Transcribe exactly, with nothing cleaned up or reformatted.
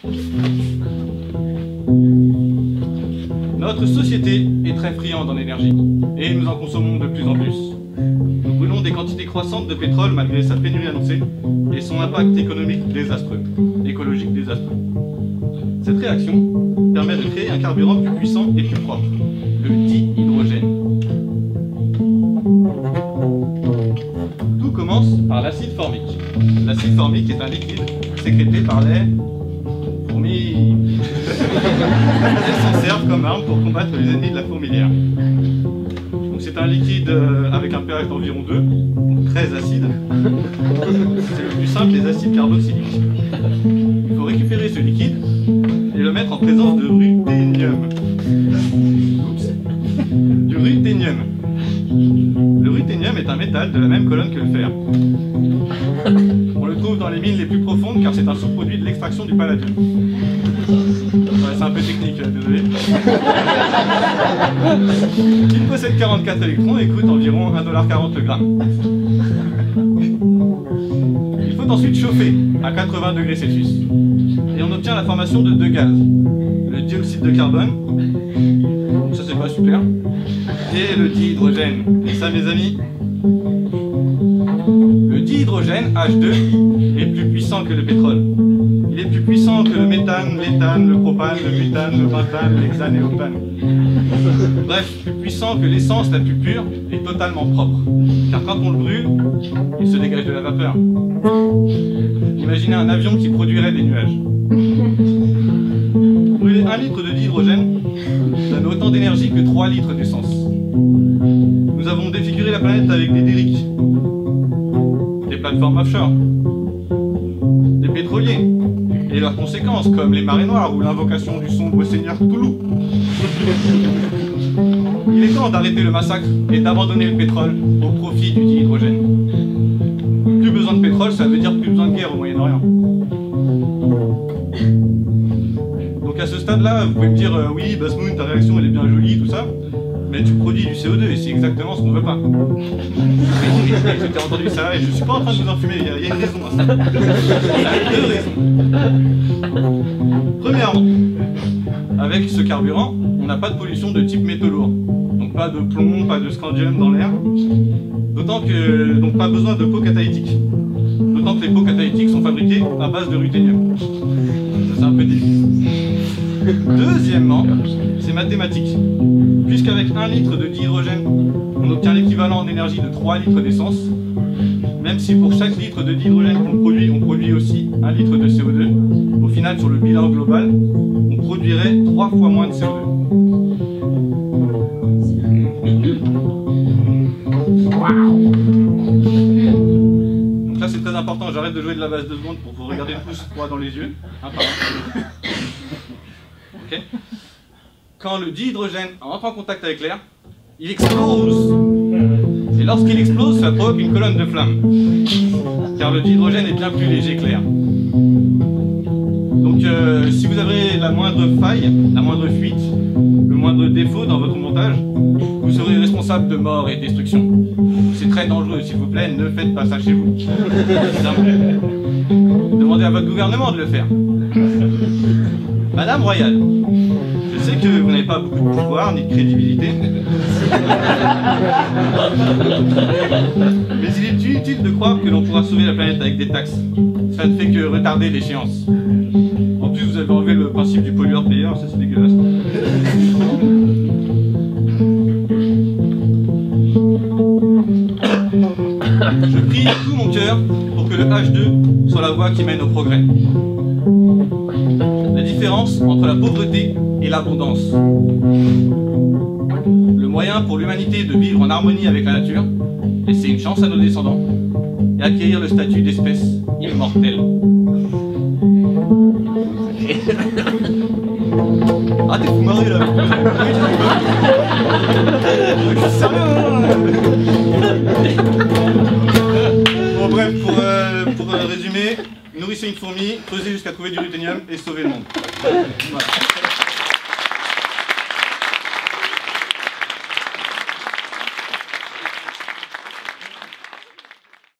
Notre société est très friande en énergie, et nous en consommons de plus en plus. Nous brûlons des quantités croissantes de pétrole malgré sa pénurie annoncée, et son impact économique désastreux, écologique désastreux. Cette réaction permet de créer un carburant plus puissant et plus propre, le dihydrogène. Tout commence par l'acide formique. L'acide formique est un liquide sécrété par les fourmis. Elles s'en servent comme arme pour combattre les ennemis de la fourmilière. C'est un liquide avec un pH d'environ deux, donc très acide. C'est le plus simple des acides carboxyliques. Il faut récupérer ce liquide et le mettre en présence de ruthénium. Oups. Du ruthénium. Le ruthénium est un métal de la même colonne que le fer. On le trouve dans les mines les plus profondes car c'est un sous-produit de l'extraction du palladium. Ouais, c'est un peu technique, désolé. Il possède quarante-quatre électrons et coûte environ un dollar quarante le gramme. Il faut ensuite chauffer à quatre-vingts degrés Celsius. Et on obtient la formation de deux gaz. Le dioxyde de carbone, ça c'est pas super, et le dihydrogène. Et ça mes amis, le dihydrogène, H deux, est plus puissant que le pétrole. Il est plus puissant que le méthane, l'éthane, le propane, le butane, le pentane, l'hexane et l'octane. Bref, plus puissant que l'essence la plus pure et totalement propre. Car quand on le brûle, il se dégage de la vapeur. Imaginez un avion qui produirait des nuages. Brûler un litre de dihydrogène donne autant d'énergie que trois litres d'essence. Nous avons défiguré la planète avec des derricks, des plateformes offshore, des pétroliers, et leurs conséquences, comme les marées noires ou l'invocation du sombre seigneur Cthulhu. Il est temps d'arrêter le massacre et d'abandonner le pétrole au profit du dihydrogène. Plus besoin de pétrole, ça veut dire plus besoin de guerre au Moyen-Orient. Donc à ce stade-là, vous pouvez me dire, euh, oui, Basmoon, ta réaction elle est bien jolie, tout ça, mais tu produis du C O deux et c'est exactement ce qu'on veut pas. J'ai entendu ça et je suis pas en train de vous enfumer, il y, y a une raison à ça. Il y a deux raisons. Premièrement, avec ce carburant, on n'a pas de pollution de type métaux lourds. Donc pas de plomb, pas de scandium dans l'air. D'autant que, donc pas besoin de pots catalytiques. D'autant que les pots catalytiques sont fabriqués à base de ruthénium. Ça c'est un peu difficile. Deuxièmement, c'est mathématique. Puisqu'avec un litre de dihydrogène, on obtient l'équivalent en énergie de trois litres d'essence, même si pour chaque litre de dihydrogène qu'on produit, on produit aussi un litre de C O deux, au final, sur le bilan global, on produirait trois fois moins de C O deux. Donc là, c'est très important, j'arrête de jouer de la base de secondes pour vous regarder le pouce froid dans les yeux, un par un. Okay. Quand le dihydrogène entre en contact avec l'air, il explose. Et lorsqu'il explose, ça provoque une colonne de flammes. Car le dihydrogène est bien plus léger que l'air. Donc euh, si vous avez la moindre faille, la moindre fuite, le moindre défaut dans votre montage, vous serez responsable de mort et destruction. C'est très dangereux, s'il vous plaît, ne faites pas ça chez vous. Demandez à votre gouvernement de le faire. Madame Royale, je sais que vous n'avez pas beaucoup de pouvoir ni de crédibilité, mais il est inutile de croire que l'on pourra sauver la planète avec des taxes. Ça ne fait que retarder l'échéance. En plus, vous avez enlevé le principe du pollueur-payeur, ça c'est dégueulasse. Je prie de tout mon cœur pour que le H deux soit la voie qui mène au progrès. La différence entre la pauvreté et l'abondance. Le moyen pour l'humanité de vivre en harmonie avec la nature, laisser une chance à nos descendants, et acquérir le statut d'espèce immortelle. Ah, t'es fou marré là. Je suis sérieux. Bon bref, pour, euh, pour euh, résumer, nourrissez une fourmi, creusez jusqu'à trouver du ruthénium et sauvez le monde. Voilà.